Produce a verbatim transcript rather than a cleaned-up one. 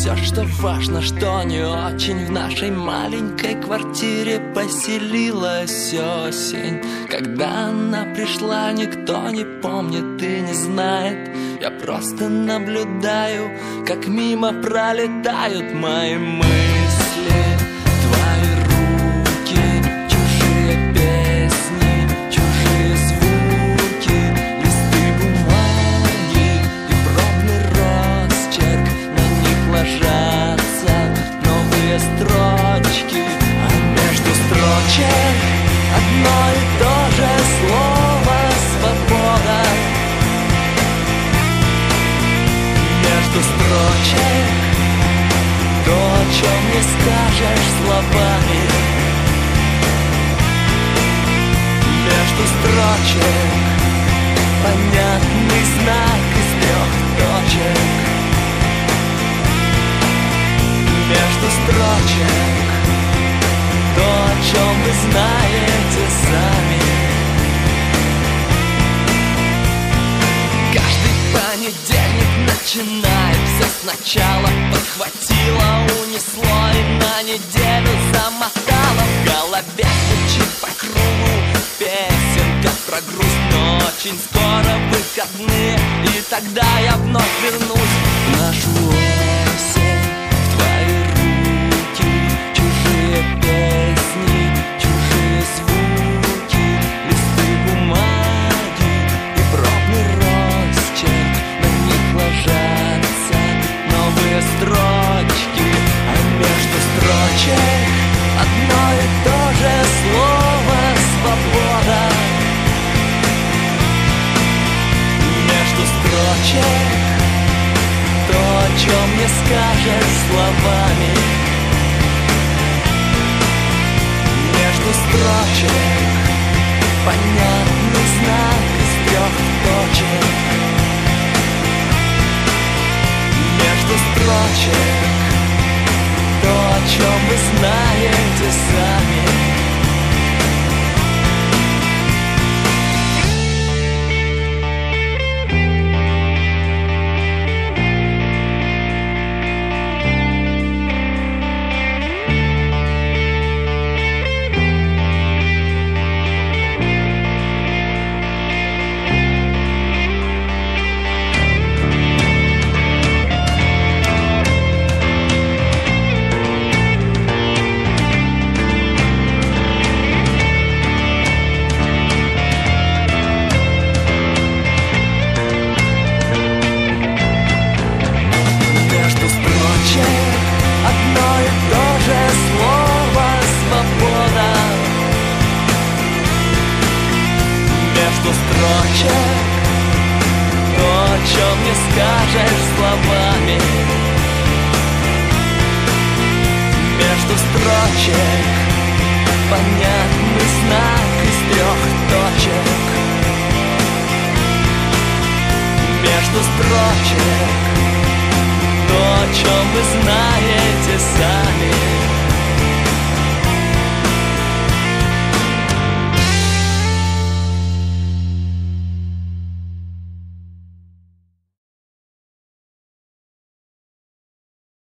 все, что важно, что не очень. В нашей маленькой квартире поселилась осень. Когда она пришла, никто не помнит и не знает. Я просто наблюдаю, как мимо пролетают мои мысли. Твои руки, чужие песни, чужие звуки, листы бумаги и пробный росчерк. На них ложатся новые строчки, а между строчек одно и то же слово «свобода». Между строчек то, о чем не скажешь словами. Между строчек понятный знак из трех точек. Между строчек то, о чем вы знаете сами. Каждый понедельник начинается сначала. Подхватило, унесло и на неделю замотало. В голове звучит по кругу песенка про грусть, но очень скоро выходные, и тогда я вновь вернусь в нашу осень, в твои руки, чужие песни, чужие звуки, листы бумаги и пробный росчерк. На них ложатся новые строчки, а между строчек одно и то же слово «свобода». Между строчек то, о чем не скажешь словами. Между строчек понятный знак из трех точек. Между строчек то, о чем вы знаете сами. Одно и то же слово «свобода». Между строчек то, о чем не скажешь словами. Между строчек понятный знак из трех точек. Между строчек то, о чем вы знаете сами.